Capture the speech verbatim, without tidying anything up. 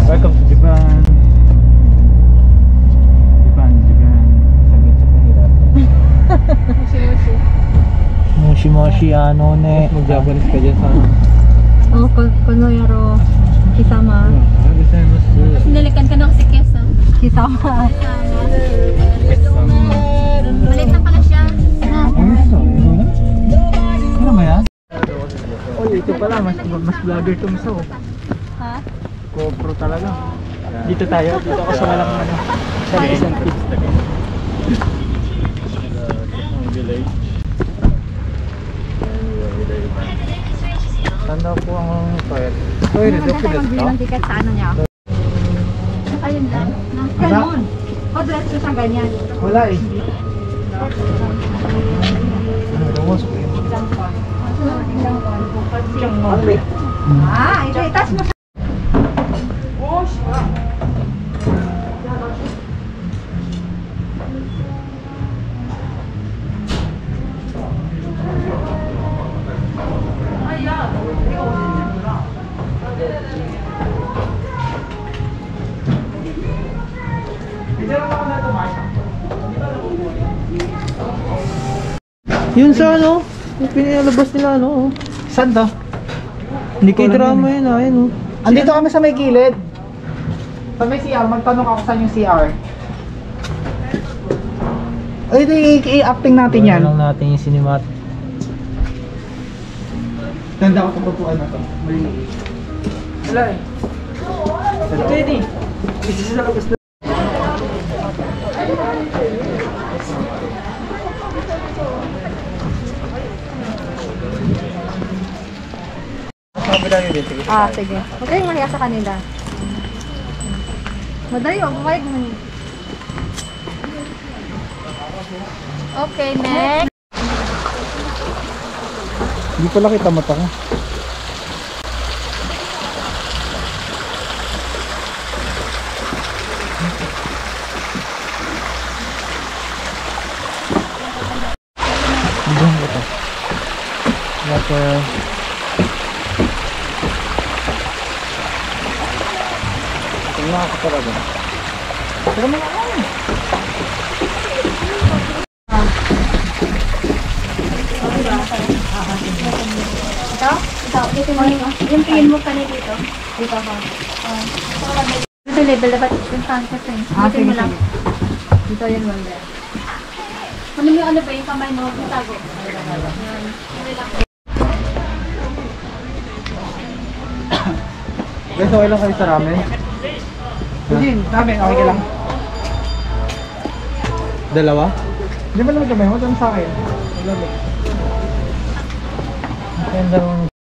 Welcome to Japan. Japan, Japan. Saglit sa kahirap. Moshi-moshi. Moshi-moshi, ano ne. Mag-Japanese ka dyan sa ano. Oo, konoyaro. Kisama. Ah, gozaimasu. Sinalikan ka na kasi kesa. Kisama. Kesama. Malit na pala siya. Ano ito? Ano ba yan? Oh, ito pala. Mas, mas vlogger ito masa oh. Ha? GoPro talaga. Dito tayo. Dito ako sa walang ano. Sa isang tips tayo. Village. Tanda po ang toilet. Toilet, okay na ito? Ang ticket sa ano niya. Ayun lang. Ganon. O, diretso sa ganyan. Wala eh. Ano, lumas ko yun. Ah, ito, itas mo. Yun sa ano? Yung pinalabas nila ano? Saan to? Hindi ko drama yun ah, yun oh. Andito kami sa may gilid. Sa may C R, magtanong ako saan yung C R. Ay, i-acting natin yan. Wala lang natin yung cinemat. Tanda ko tutupuan na to. Mali. Wala eh. Ito yun eh. Ito sa labas na. Ah, sige. Huwag kayong mahiya sa kanila. Madali, oh. Bumayag mo. Okay, next. Hindi pala kita mata ko. Bigyan ko ito. Water. Tingnan ako talaga. Pero mga ako. Ito? Ito, dito mo yun. Yung pin mo pa na dito. Dito ako. Dito level dapat yung tankas eh. Ah, Dito sige, mo lang. sige. Dito yun mo there. Ano yung ano ba yung kamay mo? Itago. Yan. Guys, okay lang kayo sa ramen? Hindi, ramen, okay ka lang. Dalawa? Hindi ba naman kamay mo? Ito sa akin. Wala ba? Ang dalawang